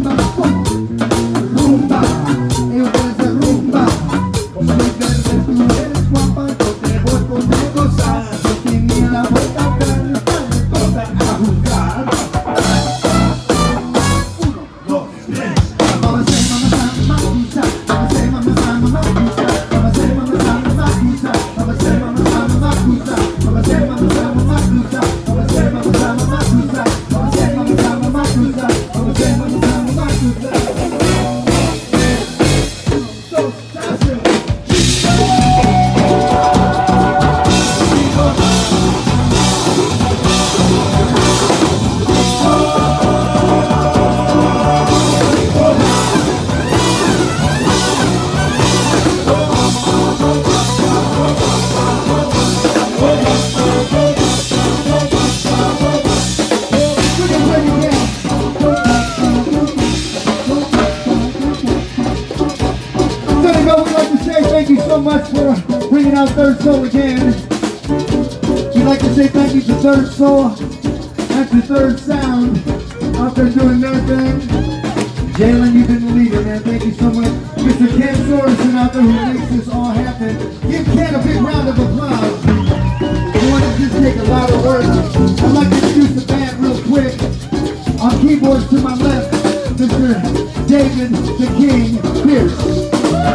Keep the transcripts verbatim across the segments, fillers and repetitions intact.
Third Soul again. We'd like to say thank you to Third Soul and to Third Sound out there doing their thing. Jalen, you've been the leader, man. Thank you so much. Mister Ken Sorensen out there who makes this all happen. Give Ken a big round of applause. I want to just take a lot of work. I'd like to introduce the band real quick. On keyboards to my left, Mister David the King Pierce.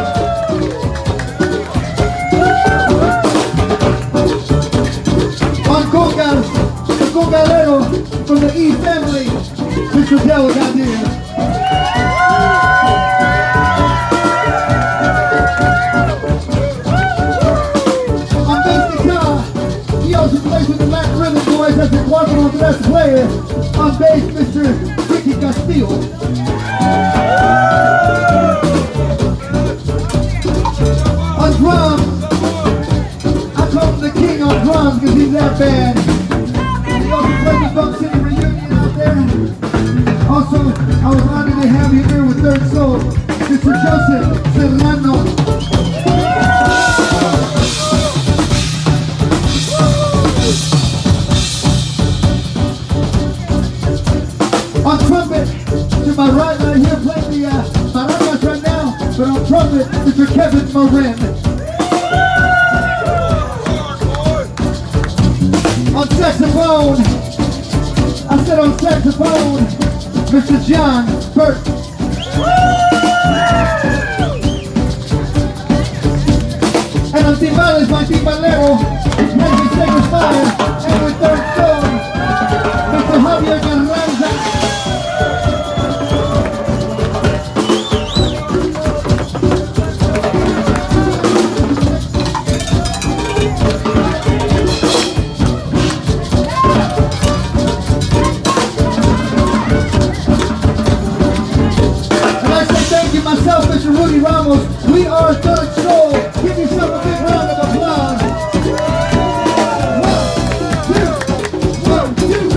Galero from the E family, Mister Del Gadir. On bass guitar, he also plays with the Latin Rhythm Boys as the Cuatro Tres player. On bass, Mister Ricky Castillo. On drums, I call him the king on drums because he's that bad. Funk City reunion out there. Also, I was honored to have you here with Third Soul, Mister Joseph Serrano. On trumpet, to my right, right here, playing the uh, maracas right now, but on trumpet, Mister Kevin Morin. On saxophone, I said on saxophone, Mister John Burt. And on timbales, my timbalero, Henry Sacred Fire, and with Third Soul, Mister Javier Carranza. We are Third Soul. Give yourself a big round of applause. One, two, one, two.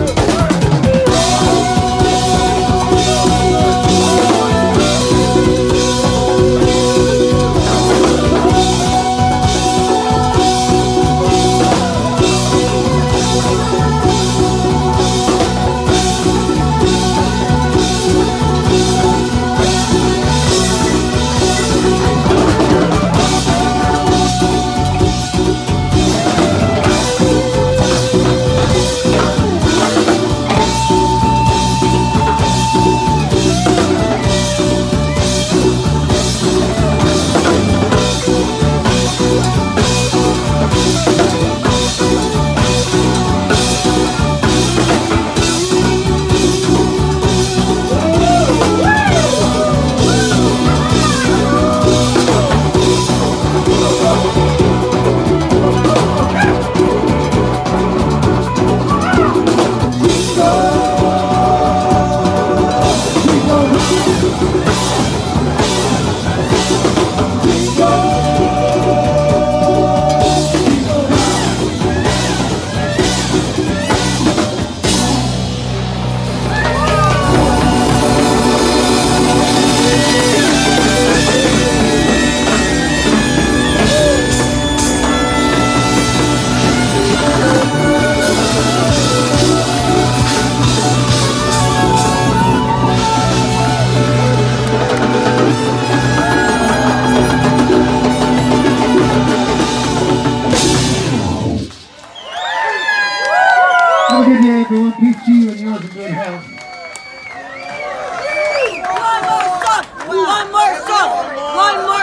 everyone. Peace to you and yours in good health. One more song! One more song! One more